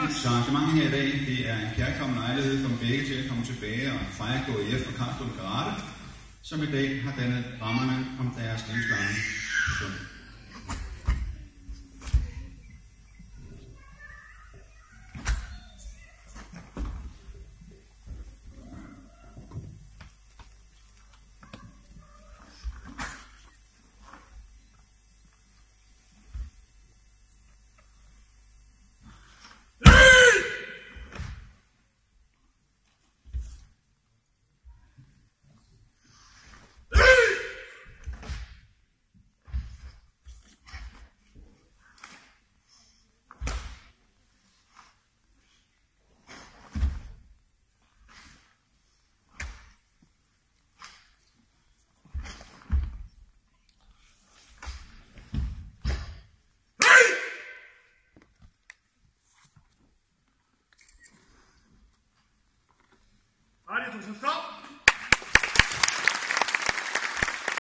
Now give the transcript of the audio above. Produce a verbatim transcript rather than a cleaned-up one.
Så arrangementet her i dag, det er en kærkommen lejlighed for dem begge til at komme tilbage og fejre K I F og Karlslunde Karate, som i dag har dannet rammerne om deres livslange stund. Stop!